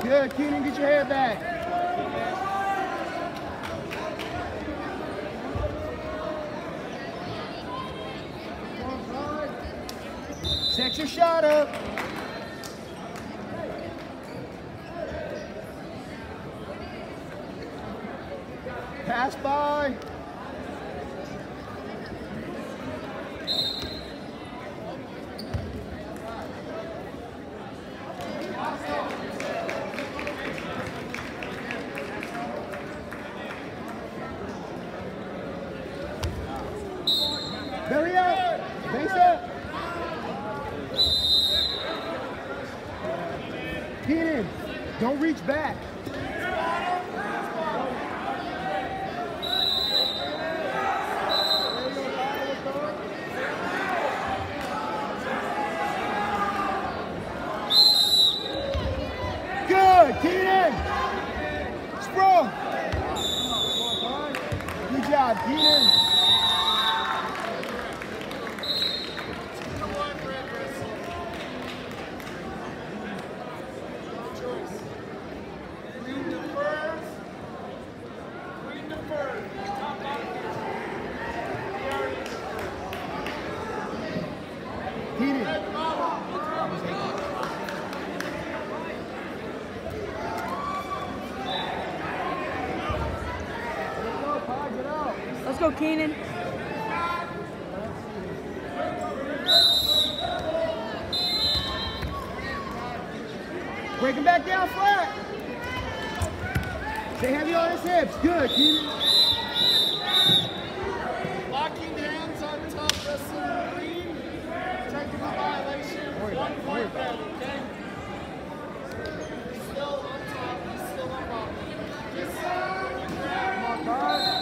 Good, Keenan, get your head back. Set your shot up. Pass by. Belly up. Base up. Keenan, don't reach back. Good, Keenan. Sprung. Good job, Keenan. Let's go, Keenan. Break him back down flat. Stay heavy on his hips. Good, Keenan. Locking hands on top, wrestling green. Taking a violation. 1 point red, okay? He's still on top. He's still on top. Come on, guys.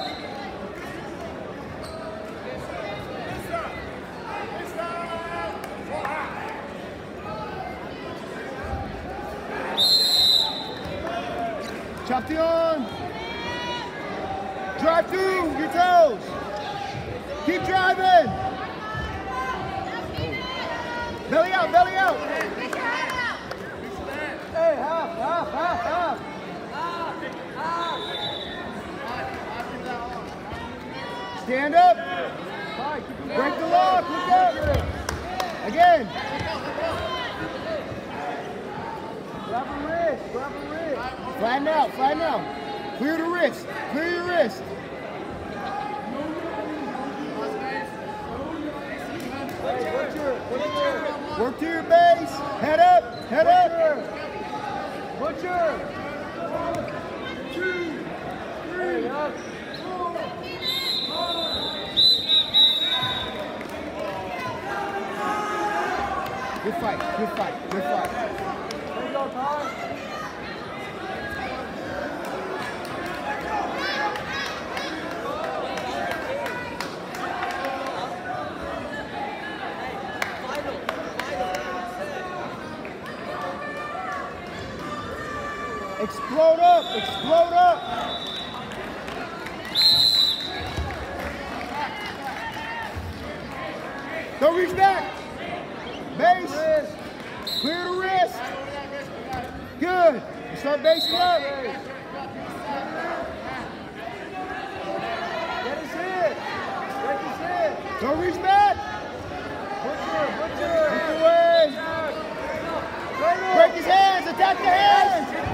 Chop the arm. Drive through your toes. Keep driving. Belly out, belly out. Hey, half. Stand up. Break the lock. Look up. Again. Grab a wrist. Grab a wrist. Flatten out. Flatten out. Clear the wrist. Clear your wrist. Work to your base. Head up. Head up. Butcher. 1, 2, 3. Up. Good fight. Good fight. Good fight. There you go, Ty. Explode up, explode up. Don't reach back. Base. Clear the wrist. Good. You start basing up. Get his hit. Break his hit. Don't reach back. Butcher. Look away. Break his hands. Attack the hands.